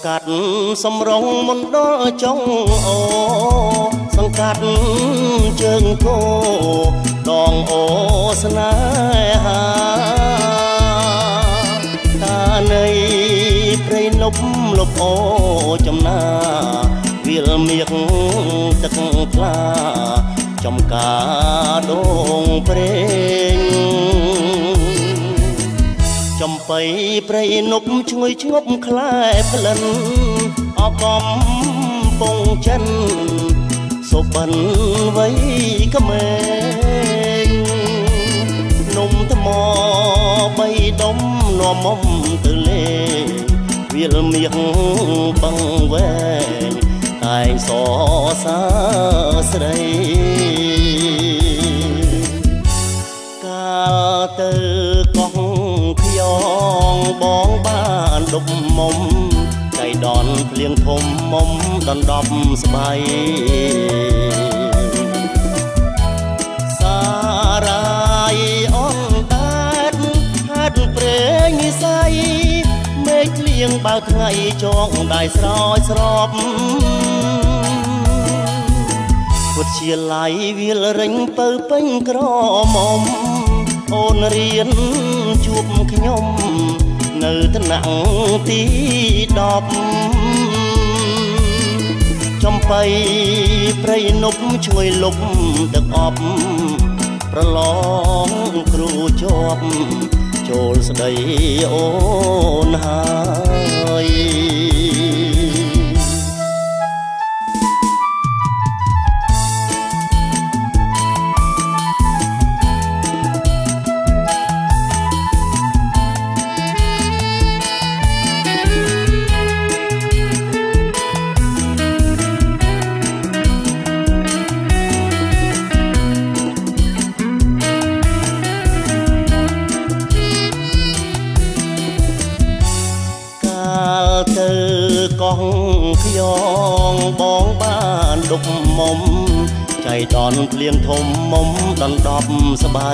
កាត់សំរងមណ្ឌលចុងអូសង្កាត់ជើងគោដងអូស្នេហាតានៃព្រៃនប់លប់អូចំណាវាលមៀកទឹកថ្លាចំការដងព្រេងចំបៃព្រៃនប់ឈ្ងុយឈ្ងប់ខ្លែផ្លិនអកំពងចិនសុបិនវ័យក្មេងនំថ្មបីដុំនាំមុំទៅលេវាលមៀកបឹងវែងតែងសរសើរស្រីកាលទៅកោះខ្យងបងបានដុបមុំចៃដនភ្លៀងធំមុំដណ្ដប់ស្បៃសារាយអនដាតហាត់ព្រេងនិស័យមេឃលៀងបើថ្ងៃចងដៃស្រោចស្រពពុតជាឡៃវាលរិញទៅពេញក្រមុំអូនរៀនជួបខ្ញុំនៅថ្នាក់ទី10ចំបៃព្រៃនប់ឈ្ងុយលប់ទឹកអប់ប្រឡងគ្រូជាប់ចូលស្ដីអូនហើយទៅកោះខ្យងបងបានដុបមុំចៃដនភ្លៀងធំមុំដណ្ដប់ស្បៃ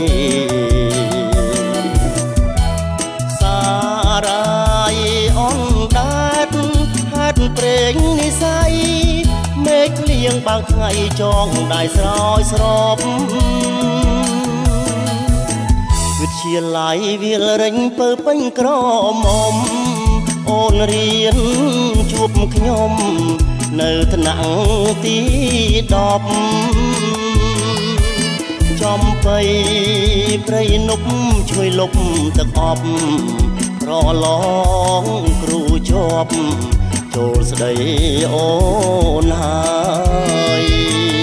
សារាយអនដាតហាត់ព្រេងនិស័យមេឃលៀងបើថ្ងៃចងដៃស្រោចស្រពវិទ្យាល័យវាលរិញពើពេញក្រមុំអូនរៀនជួបខ្ញុំនៅថ្នាក់ទី10ចំបៃព្រៃនប់ជួយលប់ទឹកអប់ប្រឡងគ្រូជាប់ចូលស្ដីអូនហើយ